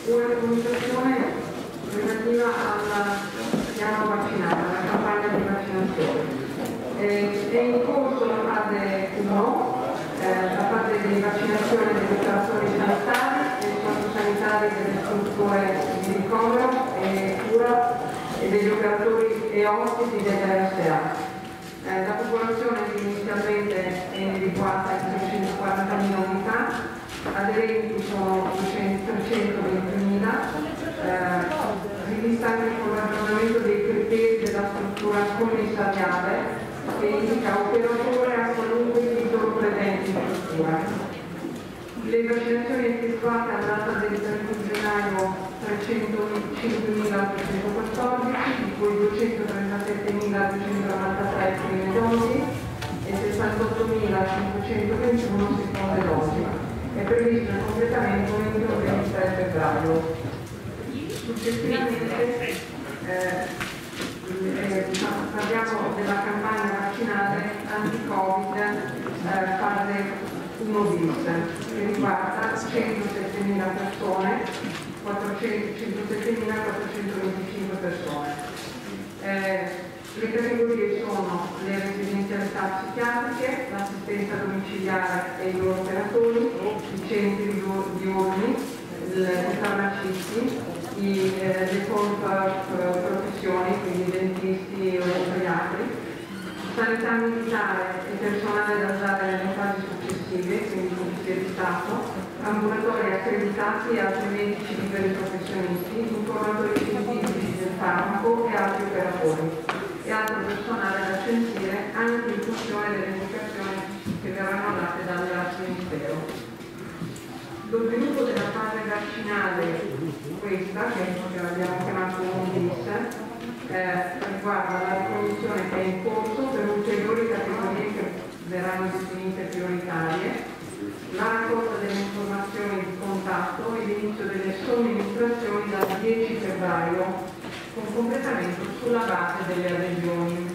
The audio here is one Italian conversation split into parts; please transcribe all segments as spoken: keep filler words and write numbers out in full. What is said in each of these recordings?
una comunicazione relativa al piano vaccinale, alla campagna di vaccinazione. Eh, è in corso la fase uno, eh, la fase di vaccinazione degli operatori sanitari, dei sociosanitari, delle strutture di ricovero e cura e degli operatori e ospiti dell'R S A. Eh, la popolazione inizialmente è individuata in trecentoquarantamila unità, aderenti sono trecentoventimila, eh, rivista anche con l'aggiornamento dei criteri della struttura commissariale che indica operatore a qualunque titolo presente in struttura. Le vaccinazioni effettuate alla data del trentuno gennaio trecentocinquemilatrecentoquattordici, di cui duecentotrentasette.duecentonovantatré prime dosi e sessantottomilacinquecentoventuno seconde dosi. È previsto il completamento entro il ventitré febbraio. Successivamente eh, eh, parliamo della campagna vaccinale anti-Covid eh, fase uno bis, che riguarda centosettemila persone, centosettemila quattrocentoventicinque persone. Eh, le categorie sono le residenzialità psichiatriche, l'assistenza domiciliare e i loro operatori, i centri diurni, i farmacisti, i, eh, le professioni, quindi dentisti o pediatri, sanità militare e personale da usare nelle fasi successive, quindi polizia di Stato, ambulatori accreditati e altri medici liberi professionisti, informatori scientifici del farmaco e altri operatori e altro personale da censire anche in funzione delle indicazioni che verranno date dal Ministero. Lo sviluppo della fase vaccinale, questa che abbiamo chiamato un bis, eh, riguarda la ricognizione che è in corso per ulteriori categorie che verranno definite prioritarie, la raccolta delle informazioni di contatto e l'inizio delle somministrazioni dal dieci febbraio con completamento sulla base delle adesioni.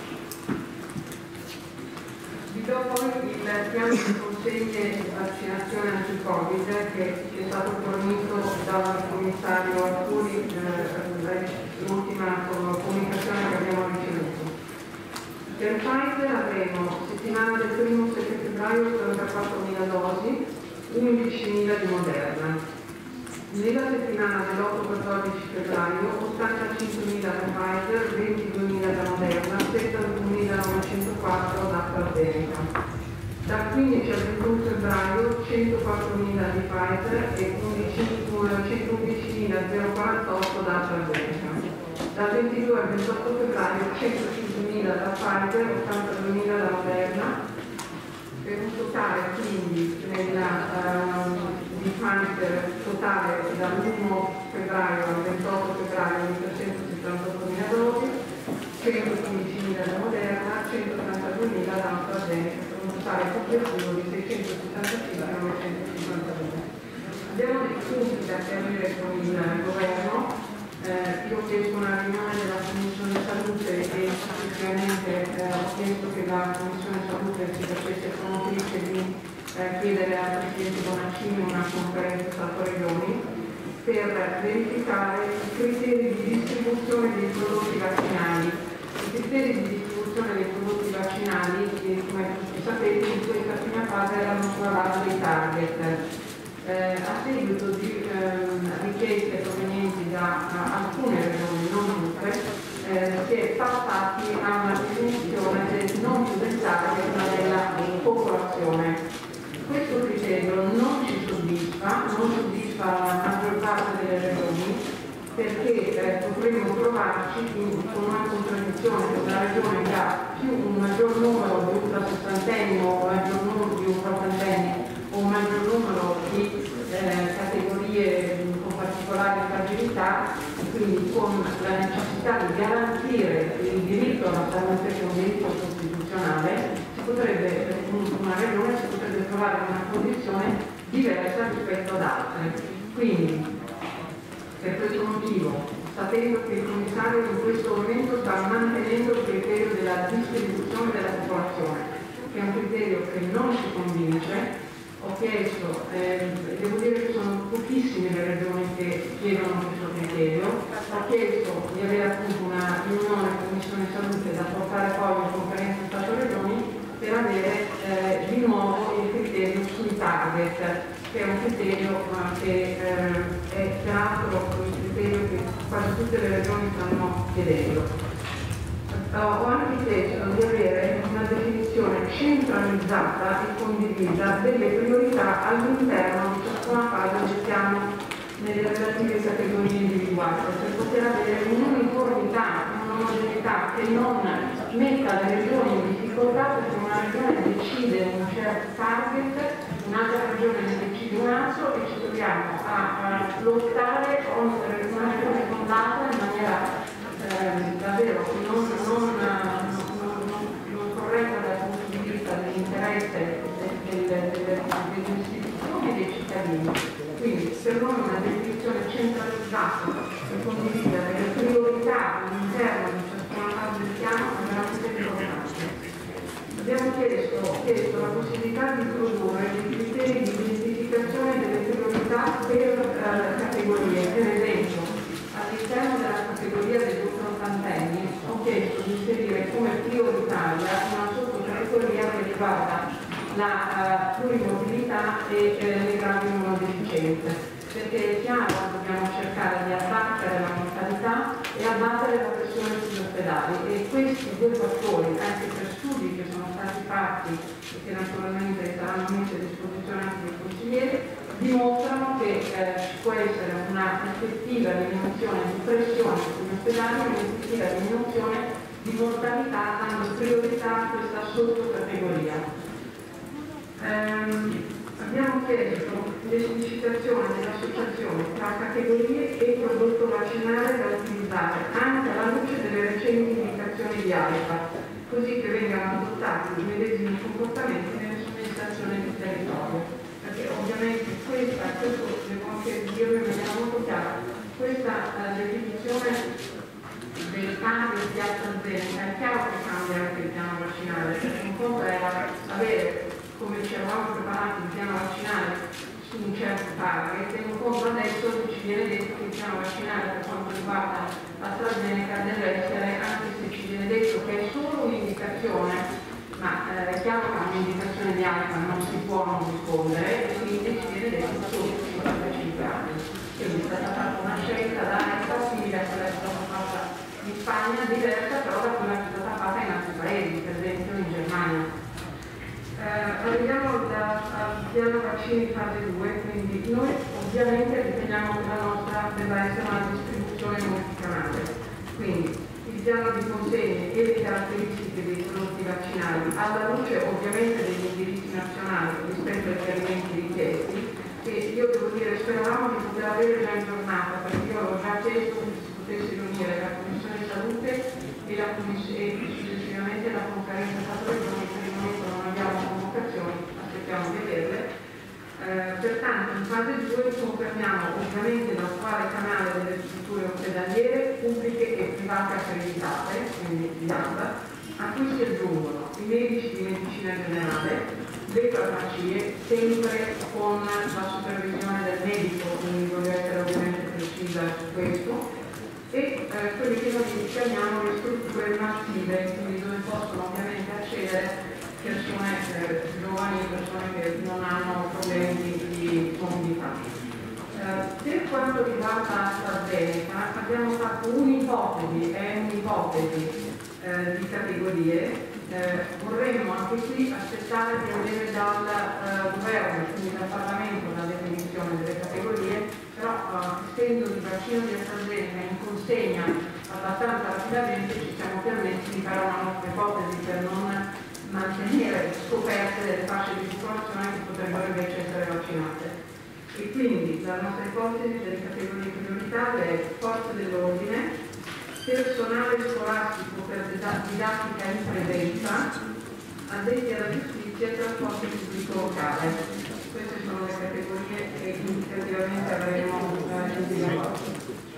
Vi do poi il piano di consegne di vaccinazione anti-Covid che è stato fornito dal commissario Arturi, eh, l'ultima comunicazione che abbiamo ricevuto. Per Pfizer avremo settimana del primo sette febbraio quarantaquattromila dosi, undicimila di Moderna. Nella settimana dell'otto quattordici febbraio ottantacinquemila da Pfizer, ventiduemila da Moderna, settantunomilanovecentoquattro da AstraZeneca. Dal quindici al ventuno febbraio centoquattromila di Pfizer e centoundicimila quarantotto da AstraZeneca. Dal ventidue al ventotto febbraio centocinquemila da Pfizer, ottantaduemila da Moderna, per un totale quindi nella, uh, di Pfizer totale dall'primo febbraio al ventotto febbraio millesettantaottomila dosi, centoquindicimila da Moderna, centottantaduemila da AstraZeneca, per un totale complessivo di seicentosettantacinquemilanovecentottantaduemila. Abbiamo dei punti da chiarire con il governo. Eh, io ho chiesto una riunione della Commissione Salute e successivamente eh, ho chiesto che la Commissione Salute si facesse promotrice di eh, chiedere al Presidente Bonaccini una conferenza Stato-Regioni per verificare i criteri di distribuzione dei prodotti vaccinali. I criteri di distribuzione dei prodotti vaccinali, che come tutti sapete in questa prima fase erano sulla base dei target. Eh, a seguito di eh, richieste provenienti da alcune regioni, non tutte, eh, si è passati a una definizione del non più del target ma della popolazione. Questo criterio non ci soddisfa, non soddisfa la maggior parte delle regioni perché eh, potremmo trovarci in, con una contraddizione per una regione che ha più un maggior numero di ultrasessantenni o un maggior numero di ultraottantenni o un maggior numero di eh, categorie con particolare fragilità, quindi con la necessità di garantire il diritto alla salute che è un diritto costituzionale, si potrebbe, una regione si potrebbe trovare in una condizione diversa rispetto ad altre. Quindi, per questo motivo, sapendo che il commissario in questo momento sta mantenendo il criterio della distribuzione della popolazione, che è un criterio che non ci convince, ho chiesto, eh, devo dire che sono pochissime le regioni che chiedono questo criterio. Ho chiesto di avere appunto una riunione Commissione Salute da portare poi in conferenza Stato-Regioni per avere eh, di nuovo il criterio sui target, che è un criterio eh, che eh, è peraltro un criterio che quasi tutte le regioni stanno chiedendo. Uh, ho anche chiesto di avere una definizione centralizzata e condivisa delle priorità all'interno di ciascuna fase del piano nelle relative categorie individuali, per poter avere un'uniformità, un'omogeneità che non metta le regioni in difficoltà, perché una regione decide un certo target, un'altra regione ne decide un altro e ci troviamo a, a lottare con una regione con l'altra in maniera Eh, davvero non, non, non, non corretta dal punto di vista dell'interesse delle, delle, delle istituzioni e dei cittadini. Quindi per noi una definizione centralizzata e condivisa delle priorità all'interno di ciascuna fase del piano è veramente importante. Abbiamo chiesto, chiesto la possibilità di introdurre dei criteri di identificazione delle priorità per eh, categorie, per esempio all'interno della categoria degli ottantenni ho chiesto di inserire come prioritaria una sottocategoria che riguarda la uh, plurimobilità e eh, le gravi immunodeficienze, perché è chiaro che dobbiamo cercare di abbattere la mortalità e abbattere la pressione sugli ospedali, e questi due fattori, anche per studi che sono stati fatti e che naturalmente saranno messi a disposizione anche dei consiglieri, dimostrano che eh, ci può essere una effettiva diminuzione di pressione sugli ospedali e un'effettiva diminuzione di mortalità, dando priorità a questa sottocategoria. Ehm, abbiamo chiesto l'esplicitazione dell'associazione tra categorie e prodotto vaccinale da utilizzare anche alla luce delle recenti indicazioni di AIFA, così che vengano adottati i medesimi comportamenti nelle somministrazioni del territorio. Perché ovviamente questa, questo devo anche dirlo in maniera molto chiara, questa uh, definizione del cambio di AstraZeneca è chiaro che cambia anche il piano vaccinale, perché un conto era avere, come ci eravamo preparati, il piano vaccinale su un certo target, e un conto adesso che ci viene detto che il piano vaccinale per quanto riguarda l'AstraZeneca deve essere, anche se ci viene detto che è solo un'indicazione, ma eh, è chiaro che un'indicazione di AIFA non si può non rispondere, e quindi ci viene detto solo cinquantacinque anni. Quindi è stata fatta una scelta da AIFA simile a quella che è stata fatta in Spagna, diversa però da quella che è stata fatta in altri paesi, per esempio in Germania. Eh, arriviamo al piano vaccini fase due, quindi noi ovviamente riteniamo che la nostra debba essere una distribuzione multicanale. Quindi il piano di consegne e le caratteristiche dei prodotti vaccinali, alla luce ovviamente degli indirizzi nazionali rispetto ai chiarimenti richiesti, che io devo dire speravamo di poter avere già in giornata, perché io avevo già chiesto che si potesse riunire la Commissione Salute e, la commissione, e successivamente la conferenza Stato-Regioni. Per il momento non abbiamo convocazioni, aspettiamo di averle. Eh, pertanto in fase due confermiamo ovviamente l'attuale canale delle strutture ospedaliere pubbliche e private accreditate, quindi di ANDA, a cui si aggiungono i medici di medicina generale, le farmacie, sempre con la supervisione del medico, quindi voglio essere ovviamente precisa su questo, e eh, quelli che noi chiamiamo le strutture massive, quindi dove possono ovviamente accedere persone eh, giovani, persone che non hanno problemi di mobilità. Eh, per quanto riguarda AstraZeneca abbiamo fatto un'ipotesi, è un'ipotesi eh, di categorie, eh, vorremmo anche qui aspettare di avere dal eh, governo, quindi dal Parlamento, la definizione delle categorie, però eh, essendo il vaccino di AstraZeneca in consegna abbastanza rapidamente ci siamo permessi di fare una nostra ipotesi per non mantenere scoperte delle fasce di popolazione che potrebbero invece essere vaccinate. E quindi la nostra ipotesi delle categorie prioritarie è forze dell'ordine, personale scolastico per didattica in presenza, addetti alla giustizia e trasporto pubblico locale. Queste sono le categorie che indicativamente avremo individuato.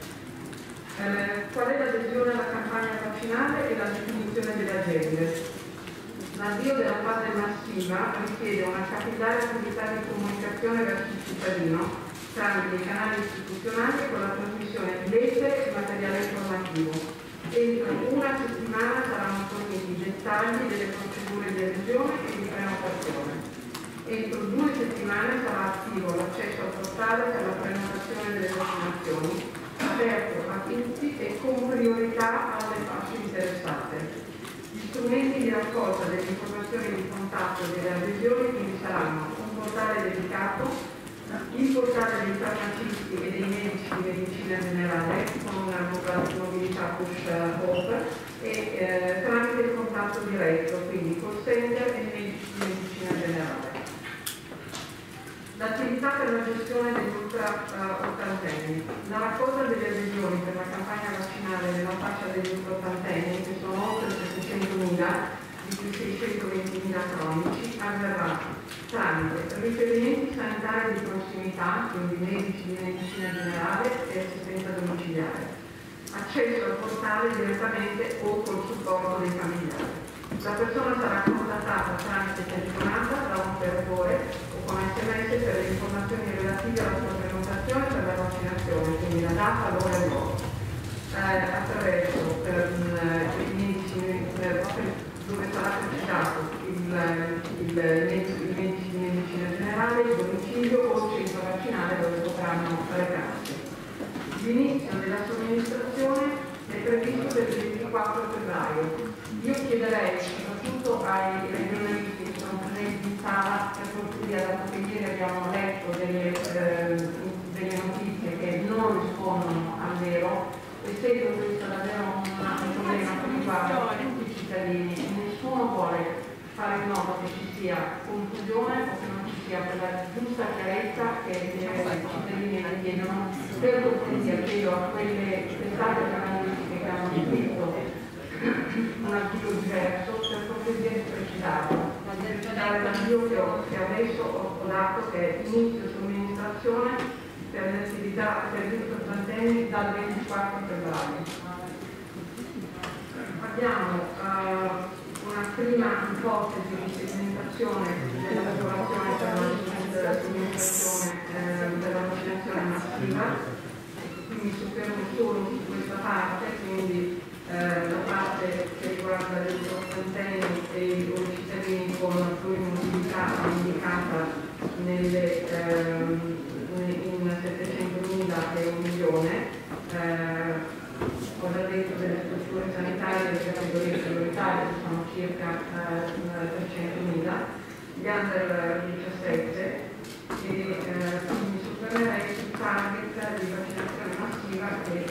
Eh, qual è l'adesione alla campagna vaccinale e la definizione delle agende? L'avvio della fase massiva richiede una capillare attività di comunicazione verso il cittadino, tramite i canali istituzionali e con la trasmissione di lettere e materiale informativo. Entro una settimana saranno forniti i dettagli delle procedure di adesione e di prenotazione. Entro due settimane sarà attivo l'accesso al portale per la prenotazione delle vaccinazioni, aperto a tutti e con priorità alle fasce interessate. Gli strumenti di raccolta delle informazioni di contatto e delle adesioni quindi saranno un portale dedicato, il portale dei farmacisti e dei medici di medicina generale con una mobilità push-off e eh, tramite il contatto diretto, quindi call center e medici di medicina generale. L'attività per la gestione degli ultra-ottantenni. La raccolta delle adesioni per la campagna vaccinale nella fascia degli ultra-ottantenni, che sono oltre settecentomila, di cui seicentoventimila cronici, avverrà tramite riferimenti sanitari di prossimità, quindi medici di medicina generale e assistenza domiciliare, accesso al portale direttamente o col supporto dei familiari. La persona sarà contattata tramite telefonata da un operatore o con sms per le informazioni relative alla sua prenotazione per la vaccinazione, quindi la data, l'ora e il luogo, eh, attraverso eh, i medici, eh, dove sarà precisato il, il, il medici di medicina generale, il domicilio o il centro vaccinale dove potranno recarsi. L'inizio della somministrazione è previsto per il ventiquattro febbraio. Io chiederei soprattutto ai regionalisti che sono presenti in sala, per cortesia, dato che ieri abbiamo letto delle, eh, delle notizie che non rispondono al vero, essendo questo davvero un problema che riguarda tutti i cittadini, nessuno vuole fare in modo che ci sia confusione o che non ci sia quella giusta chiarezza che i cittadini la chiedono. Per cortesia chiedo a quelle testate giornalistiche che hanno scritto un articolo diverso, per cortesia di precisarlo. Precisare l'avvio che, che adesso ho dato, che è inizio somministrazione per le attività per gli ottantenni dal ventiquattro febbraio. Abbiamo uh, una prima ipotesi di segmentazione della popolazione per la somministrazione eh, della vaccinazione massiva, quindi mi soffermo solo su questa parte, quindi eh, la parte che riguarda gli ottantenni e i cittadini con plurimobilità indicata nelle ehm, in settecentomila e un milione, eh, ho già detto delle strutture sanitarie delle categorie prioritarie che sono circa eh, trecentomila, gli under diciassette e eh, quindi mi soffermerei sul target di vaccinazione massiva che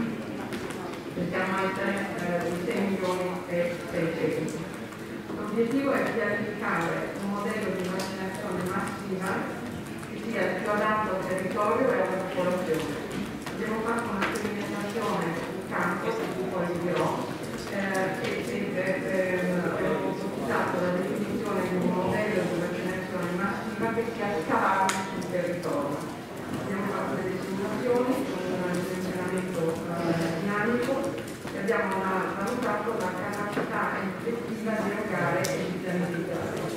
possiamo essere eh, di sei milioni e seicento. L'obiettivo è pianificare un modello di vaccinazione massiva sia più adatto al territorio e alla popolazione. Abbiamo fatto una sperimentazione sul campo, su cui poi vi dirò, eh, che abbiamo utilizzato la definizione di un modello di vaccinazione massiva che sia scalabile sul territorio. Abbiamo fatto delle simulazioni con un dimensionamento eh, dinamico e abbiamo valutato la capacità effettiva di erogare e di pianificare.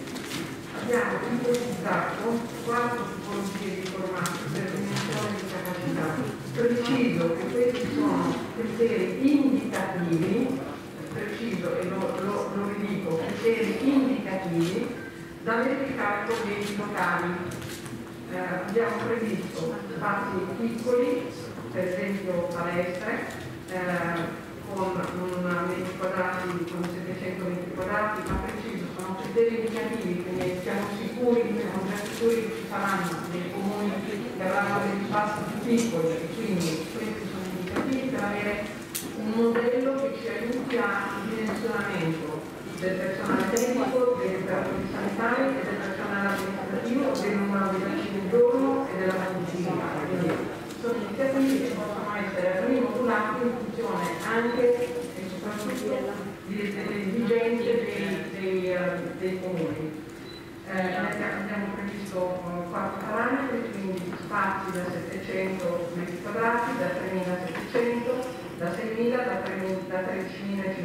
Abbiamo ipotizzato quattro tipologie di formati per dimensione di capacità. Preciso che questi sono criteri indicativi, preciso e lo, lo, lo ridico, criteri indicativi da verificare con gli enti locali. Eh, abbiamo previsto spazi piccoli, per esempio palestre, eh, con un metri quadrati, con settecento metri quadrati, ma preciso, sono criteri indicativi, quindi siamo sicuri, siamo già sicuri che ci saranno dei comuni che avranno degli spazi più piccoli, e quindi questi sono indicativi per avere un modello che ci aiuti al dimensionamento del personale tecnico, degli operatori sanitari e del personale amministrativo, del numero di vaccini al giorno e della medicina. Quindi sono iniziative che possono essere rimodulate in funzione anche e soprattutto delle esigenze dei, dei, uh, dei comuni. Eh, abbiamo previsto uh, quattro parametri, quindi spazi da settecento metri quadrati, da tremilasettecento, da seimila, da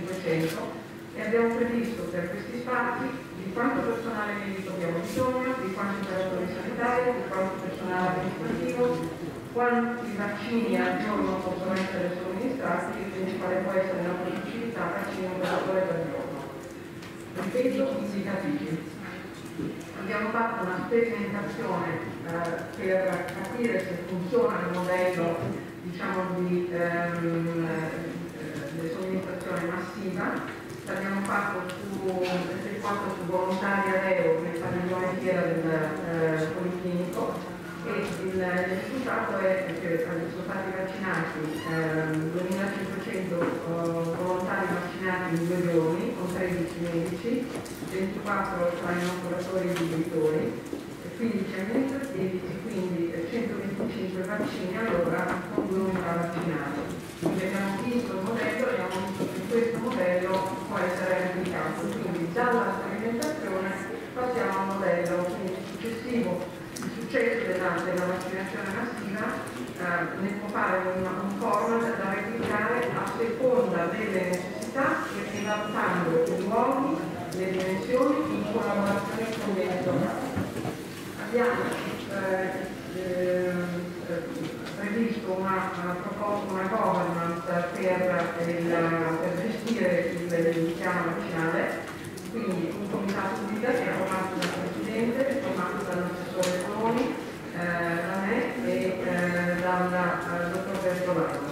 tredicimilacinquecento e abbiamo previsto per questi spazi di quanto personale medico abbiamo bisogno, di quanti operatori sanitari, di quanto personale amministrativo, quanti vaccini al giorno possono essere somministrati e quindi quale può essere la possibilità vaccino operatore per giorno. Ripeto, indicativi. Abbiamo fatto una sperimentazione eh, per capire se funziona il modello, diciamo, di ehm, eh, somministrazione massiva. L'abbiamo fatto su, effettuato su volontari a Reo nel padiglione fiera del eh, Policlinico, e il, il risultato è che sono stati vaccinati eh, duemilacinquecento eh, volontari vaccinati in due giorni con tredici medici, ventiquattro tra inoculatori e distributori, quindici amministrativi, quindi centoventicinque vaccini all'ora con due unità vaccinate. Quindi abbiamo visto il modello e abbiamo visto che questo modello può essere replicato, quindi dalla sperimentazione passiamo al modello quindi successivo. Il successo della, della vaccinazione massiva eh, ne può fare un, un format da replicare a seconda delle necessità e adattando i luoghi, le dimensioni in collaborazione con gli editoriali. Abbiamo eh, eh, previsto una, una proposta, una governance per, il, per gestire il, il piano vaccinale, quindi un comitato guida che è formato dal Presidente, formato dall'assessore Coloni, eh, da me e eh, dal uh, dottor Bertolano.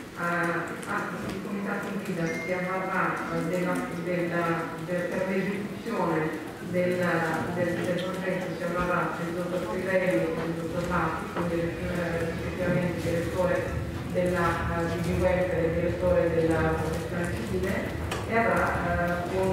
Uh, il comitato guida si avvarrà uh, della, della, del, per l'esecuzione del, del, del progetto si avvarrà il dottor Crivelli e il dottor Lati, quindi eh, rispettivamente direttore della uh, D G Welfare e direttore della protezione civile, e avrà uh,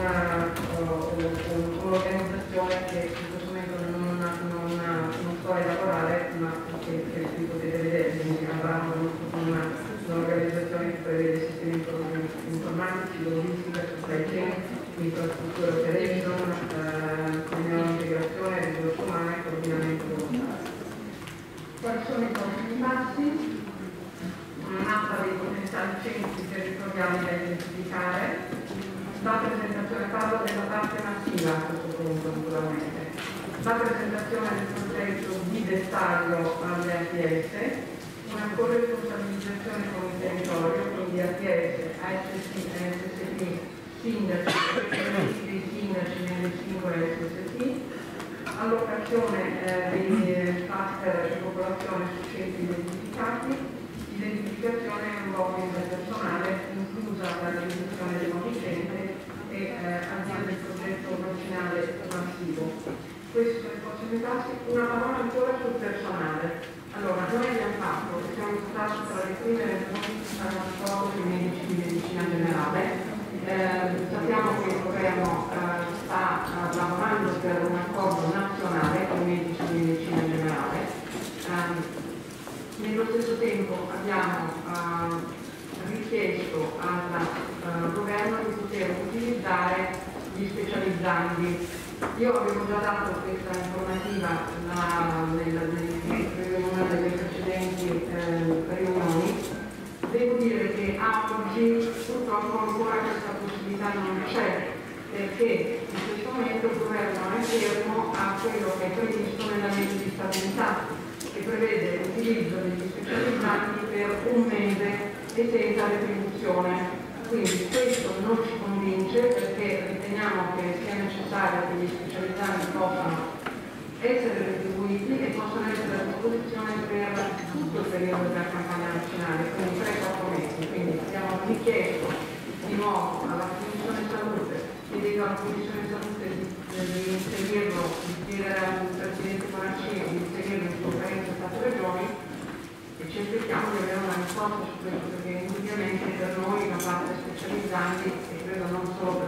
un'organizzazione che in questo momento non, non, non sto a elaborare, ma che, che qui potete vedere, quindi avrà un'organizzazione che prevede sistemi informatici, logistica, supply chain, infrastrutture operation, eh, comunione integrazione, risorse umane e coordinamento volontario. Quali sono i prossimi passi? Una mappa dei potenziali centri territoriali da identificare. La presentazione, parlo della parte massiva a questo punto naturalmente, la presentazione del progetto di dettaglio alle A T S, una corresponsabilizzazione con il territorio, quindi A T S, A S C, A S S T, sindaci, dei sindaci nelle singole S S T, allocazione eh, dei cluster di popolazione su centri identificati, identificazione e unboxing del personale, inclusa la realizzazione del nuovo centro e eh, avvio del progetto vaccinale massivo. Questi sono i prossimi passi. Una parola ancora sul personale. Allora, noi abbiamo fatto, siamo stati tra le prime regioni che stanno d'accordo con i medici di medicina generale. Eh, sappiamo che il governo eh, sta eh, lavorando per un accordo nazionale con i medici di medicina generale. Eh, Nello stesso tempo abbiamo uh, richiesto al uh, governo di poter utilizzare gli specializzandi. Io avevo già dato questa informativa in una delle precedenti eh, riunioni. Devo dire che a oggi purtroppo ancora questa possibilità non c'è, perché in questo momento il governo è fermo a quello che è previsto nella legge di stabilità, che prevede l'utilizzo degli specializzanti per un mese e senza retribuzione. Quindi questo non ci convince, perché riteniamo che sia necessario che gli specializzanti possano essere retribuiti e possano essere a disposizione per tutto il periodo della campagna vaccinale, quindi tre quattro mesi. Quindi abbiamo richiesto di nuovo alla Commissione Salute, chiedo alla Commissione Salute di, di inserirlo, di chiedere al Presidente Bonaccini di inserirlo in conferenza Stato-Regioni, e ci aspettiamo di avere una risposta su questo, perché indubbiamente per noi la parte specializzanti, e credo non solo per